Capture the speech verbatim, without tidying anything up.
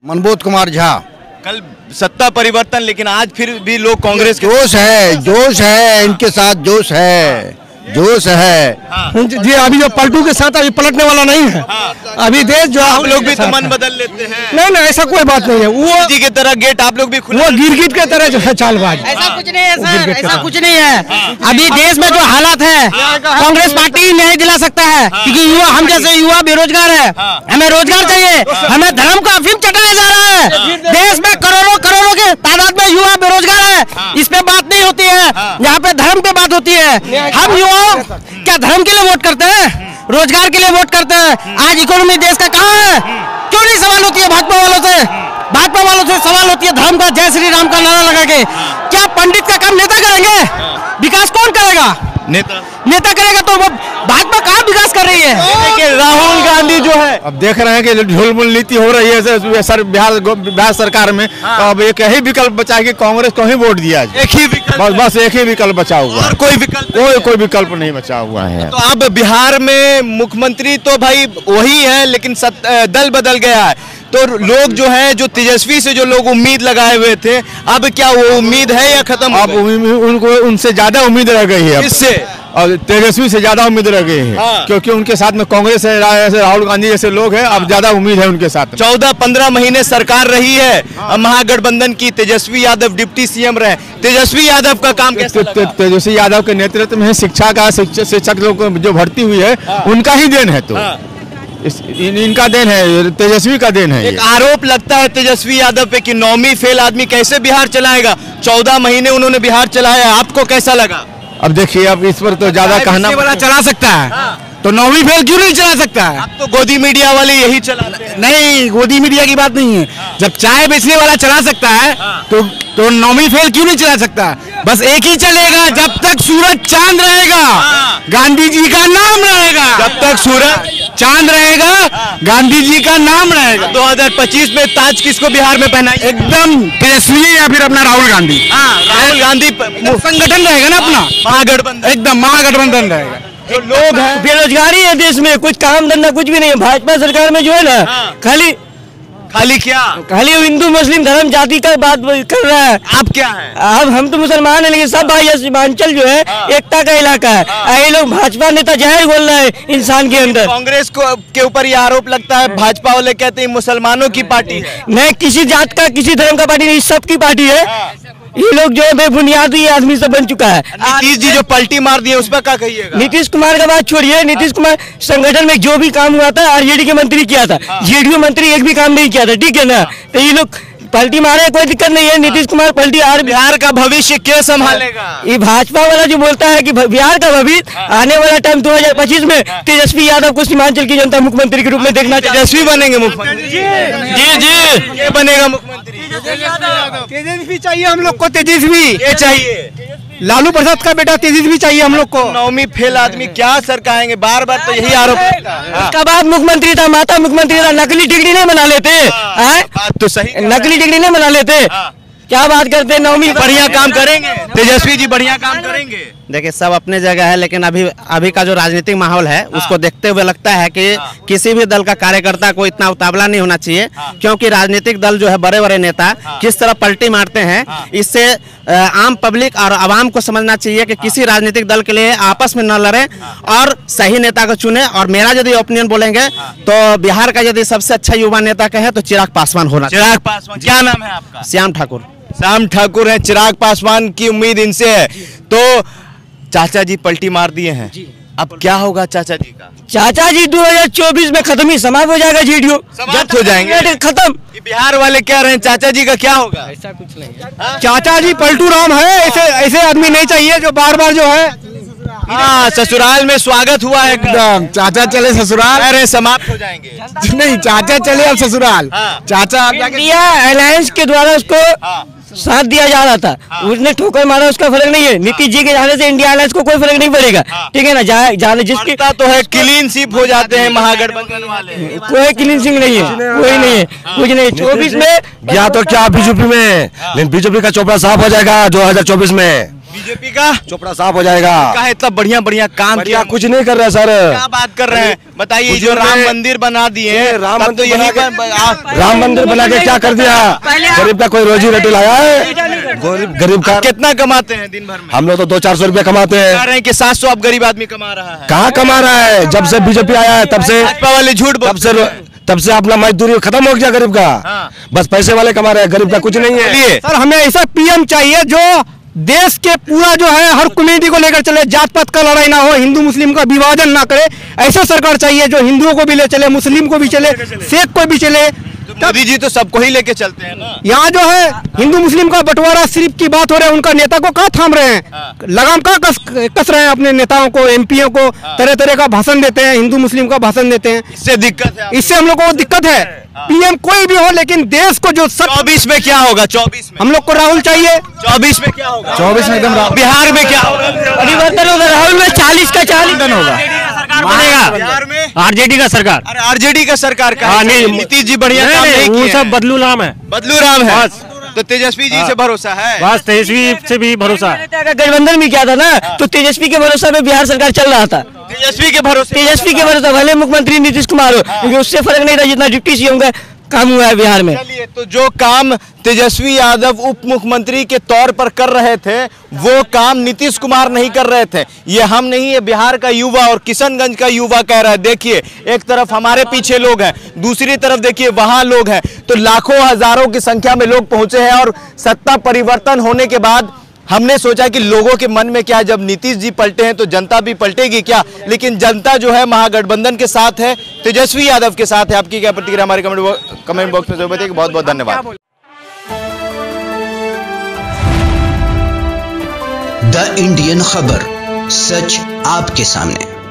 मनबोध कुमार झा। कल सत्ता परिवर्तन, लेकिन आज फिर भी लोग कांग्रेस के जोश है, जोश है, इनके साथ जोश है, जोश है। हाँ। जी अभी जो पलटू के साथ अभी पलटने वाला नहीं है। हाँ। अभी देश जो आप लोग भी तो मन बदल लेते हैं। नहीं नहीं ऐसा कोई बात नहीं है। वो जी की तरह गेट आप लोग भी खुला, वो गिरगिट के तरह जो है चालबाज। ऐसा कुछ नहीं है सर, ऐसा कुछ नहीं है। अभी देश में जो हालात है कांग्रेस पार्टी नहीं दिला सकता है, क्योंकि युवा, हम जैसे युवा बेरोजगार है, हमें रोजगार चाहिए। हमें धर्म का अफीम चटाया जा रहा है। देश में करोड़ों करोड़ों के तादाद में युवा बेरोजगार है, इस पे बात नहीं होती है, यहाँ पे धर्म पे बात होती है। हम युवाओं क्या धर्म के लिए वोट करते हैं, रोजगार के लिए वोट करते हैं। आज इकोनॉमी देश का कहाँ है, क्यों नहीं सवाल होती है भाजपा वालों से? भाजपा वालों से सवाल होती है धर्म का, जय श्री राम का नारा लगा के। क्या पंडित का काम नेता करेंगे? विकास कौन करेगा? नेता नेता करेगा तो वो भाजपा कहाँ विकास कर रही है? देखिए राहुल गांधी जो है, अब देख रहे हैं कि ढुलमुल नीति हो रही है सर बिहार बिहार सरकार में। तो अब एक ही विकल्प बचा है कि कांग्रेस को ही वोट दिया जाए। एक ही विकल्प, बस बस एक ही विकल्प बचा हुआ है, और कोई विकल्प कोई कोई विकल्प नहीं बचा हुआ है। तो अब बिहार में मुख्यमंत्री तो भाई वही है, लेकिन सत, दल बदल गया है। तो लोग जो है, जो तेजस्वी से जो लोग उम्मीद लगाए हुए थे, अब क्या वो उम्मीद है या खत्म? अब उनको उनसे ज्यादा उम्मीद रह गई है। इससे और तेजस्वी से ज्यादा उम्मीद रह गई है। हाँ। क्योंकि उनके साथ में कांग्रेस है, राहुल गांधी जैसे लोग हैं, अब ज्यादा उम्मीद है उनके साथ। चौदह पंद्रह महीने सरकार रही है महागठबंधन की, तेजस्वी यादव डिप्टी सीएम रहे। तेजस्वी यादव का काम कैसा लगा? तेजस्वी यादव के नेतृत्व में शिक्षा का शिक्षक लोग जो भर्ती हुई है उनका ही देन है। तो इस, इन, इनका देन है, तेजस्वी का देन है। एक आरोप लगता है तेजस्वी यादव पे कि नौवीं फेल आदमी कैसे बिहार चलाएगा। चौदह महीने उन्होंने बिहार चलाया, आपको कैसा लगा? अब देखिए, अब इस पर तो ज्यादा कहना वाला चला सकता है। हाँ। तो नौवीं फेल क्यों नहीं चला सकता है? अब तो गोदी मीडिया वाले यही चलाते हैं। नहीं, गोदी मीडिया की बात नहीं है। जब चाय बेचने वाला चला सकता है तो तो नौवीं फेल क्यों नहीं चला सकता? बस एक ही चलेगा, जब तक सूरज चांद रहेगा गांधी जी का नाम रहेगा। जब तक सूरज चांद रहेगा गांधी जी का नाम रहेगा। दो हज़ार पच्चीस में ताज किसको बिहार में पहनाएंगे? एकदम तेजस्वी या फिर अपना राहुल गांधी। हाँ, राहुल गांधी संगठन रहेगा ना अपना, महागठबंधन, एकदम महागठबंधन रहेगा। जो लोग हैं बेरोजगारी है देश में, कुछ काम धंधा कुछ भी नहीं है। भाजपा सरकार में जो है ना, खाली खाली क्या, खाली हिंदू मुस्लिम धर्म जाति का बात कर रहा है। आप क्या हैं? अब हम तो मुसलमान हैं, लेकिन सब भाई सीमांचल जो है एकता का इलाका है। ये लोग भाजपा नेता जहर बोल रहे हैं इंसान के अंदर। कांग्रेस को के ऊपर ये आरोप लगता है, भाजपा वाले कहते हैं मुसलमानों की पार्टी है। नहीं, किसी जात का किसी धर्म का पार्टी नहीं, सबकी पार्टी है। ये लोग जो है बेबुनियादी आदमी से बन चुका है। नीतीश जी जो पलटी मार दिए उस पर क्या कहिएगा? नीतीश कुमार का बात छोड़िए, नीतीश कुमार संगठन में जो भी काम हुआ था आरजेडी के मंत्री किया था, जेडीयू मंत्री एक भी काम नहीं किया था, ठीक है ना? तो ये लोग पलटी मारे, कोई दिक्कत नहीं है। नीतीश कुमार पलटी, और बिहार का भविष्य क्या संभालेगा? ये भाजपा वाला जो बोलता है कि बिहार का भविष्य आने वाला टाइम दो हज़ार पच्चीस में तेजस्वी यादव को सीमांचल की जनता मुख्यमंत्री के रूप में देखना चाहिए। तेजस्वी बनेंगे मुख्यमंत्री? जी जी, ये बनेगा मुख्यमंत्री? तेजस्वी चाहिए हम लोग को, तेजस्वी ये चाहिए। लालू प्रसाद का बेटा तेजस्वी चाहिए हम लोग को। नौवीं फेल आदमी क्या सर कहेंगे? बार बार तो यही आरोप लगता है। उसका बाप मुख्यमंत्री था, माता मुख्यमंत्री था, नकली डिग्री नहीं बना लेते हैं? बात तो सही, नकली डिग्री नहीं बना लेते, क्या बात करते हैं? नौवीं बढ़िया काम करेंगे तेजस्वी जी, बढ़िया काम करेंगे। देखिए सब अपने जगह है, लेकिन अभी अभी का जो राजनीतिक माहौल है उसको देखते हुए लगता है कि किसी भी दल का कार्यकर्ता को इतना उतावला नहीं होना चाहिए, क्योंकि राजनीतिक दल जो है बड़े बड़े नेता किस तरह पलटी मारते हैं, इससे आम पब्लिक और आवाम को समझना चाहिए कि किसी राजनीतिक दल के लिए आपस में न लड़ें और सही नेता को चुने। और मेरा यदि ओपिनियन बोलेंगे तो बिहार का यदि सबसे अच्छा युवा नेता कहे तो चिराग पासवान होना। चिराग पासवान, क्या नाम है आपका? श्याम ठाकुर। श्याम ठाकुर है, चिराग पासवान की उम्मीद इनसे है। तो चाचा जी पलटी मार दिए हैं, अब क्या होगा चाचा जी का? चाचा जी दो हज़ार चौबीस में खत्म ही समाप्त हो जाएगा, जेडीयू समाप्त हो जाएंगे, खत्म। बिहार वाले कह रहे हैं चाचा जी का क्या होगा? ऐसा कुछ नहीं है। चाचा जी पलटू राम है, ऐसे ऐसे आदमी नहीं चाहिए जो बार बार जो है। हाँ, ससुराल में स्वागत हुआ है एकदम। चाचा चले ससुराल, अरे समाप्त हो जाएंगे। नहीं चाचा चले अब ससुराल। चाचा इंडिया अलायंस के द्वारा उसको साथ दिया जा रहा था, उसने ठोकर मारा, उसका फर्क नहीं है। नीतीश जी के जाने से इंडिया अलायंस को कोई फर्क नहीं पड़ेगा, ठीक है ना? जाए जाने जिसकी तो है क्लीन स्वीप हो जाते हैं महागठबंधन वाले। कोई क्लीन सिंह नहीं है, कोई नहीं है, कुछ नहीं। चौबीस में गया तो क्या बीजेपी में, लेकिन बीजेपी का चोपड़ा साफ हो जाएगा दो हज़ार चौबीस में। बीजेपी का चोपड़ा साफ हो जाएगा। का इतना बढ़िया बढ़िया काम किया, कुछ नहीं कर रहे सर। क्या बात कर रहे हैं बताइए। जो राम मंदिर बना दिए, राम मंदिर तो बना यही के राम मंदिर बना के क्या कर दिया? गरीब का कोई रोजी रोटी लाया है? गरीब गरीब का कितना कमाते हैं दिन भर में? हम लोग तो दो चार सौ रुपया कमाते हैं। कह रहे हैं कि सात सौ अब गरीब आदमी कमा रहा है। कहाँ कमा रहा है? जब से बीजेपी आया है तब से भाजपा वाले झूठ तब से तब से अपना मजदूरी खत्म हो गया गरीब का। हाँ। बस पैसे वाले कमा रहे हैं, गरीब का कुछ नहीं है। सर हमें ऐसा पीएम चाहिए जो देश के पूरा जो है हर कम्युनिटी को लेकर चले, जात पात का लड़ाई ना हो, हिंदू मुस्लिम का विभाजन ना करे। ऐसा सरकार चाहिए जो हिंदुओं को भी ले चले, मुस्लिम को भी चले, सिख को भी चले। मोदी जी तो सबको ही लेके चलते हैं ना। यहाँ जो है हिंदू मुस्लिम का बंटवारा सिर्फ की बात हो रहा है, उनका नेता को कहाँ थाम रहे हैं? हाँ। लगाम कहाँ कस, कस रहे हैं अपने नेताओं को, एमपीओ को। हाँ। तरह तरह का भाषण देते हैं, हिंदू मुस्लिम का भाषण देते हैं। इससे दिक्कत है, इससे हम लोग को दिक्कत है। हाँ। पीएम कोई भी हो, लेकिन देश को जो सब चौबीस में क्या होगा? चौबीस में हम लोग को राहुल चाहिए। चौबीस में क्या होगा? चौबीस में एकदम राहुल। बिहार में क्या होगा? परिवर्तन होगा। राहुल में चालीस का चालीस होगा। बिहार में आरजेडी का सरकार। अरे आरजेडी का सरकार का हाँ, नहीं, नीतीश जी बढ़िया काम नहीं वो किए सब हैं। बदलू नाम है। बदलू राम है तो तेजस्वी जी से भरोसा है। बस तेजस्वी से भी भरोसा है। गठबंधन भी किया था ना, तो तेजस्वी के भरोसा पे बिहार सरकार चल रहा था। तेजस्वी के भरोसे तेजस्वी के भरोसा भले मुख्यमंत्री नीतीश कुमार हो, क्योंकि उससे फर्क नहीं था जितना डिप्टी सीएम का काम हुआ है बिहार में। चलिए, तो जो काम तेजस्वी यादव उप मुख्यमंत्री के तौर पर कर रहे थे वो काम नीतीश कुमार नहीं कर रहे थे। ये हम नहीं, ये बिहार का युवा और किशनगंज का युवा कह रहा है। देखिए, एक तरफ हमारे पीछे लोग हैं, दूसरी तरफ देखिए वहां लोग हैं, तो लाखों हजारों की संख्या में लोग पहुंचे हैं। और सत्ता परिवर्तन होने के बाद हमने सोचा कि लोगों के मन में क्या है, जब नीतीश जी पलटे हैं तो जनता भी पलटेगी क्या? लेकिन जनता जो है महागठबंधन के साथ है, तेजस्वी यादव के साथ है। आपकी क्या प्रतिक्रिया हमारे कमेंट कमेंट बॉक्स में जरूर बताइए। बहुत बहुत धन्यवाद। द इंडियन खबर, सच आपके सामने।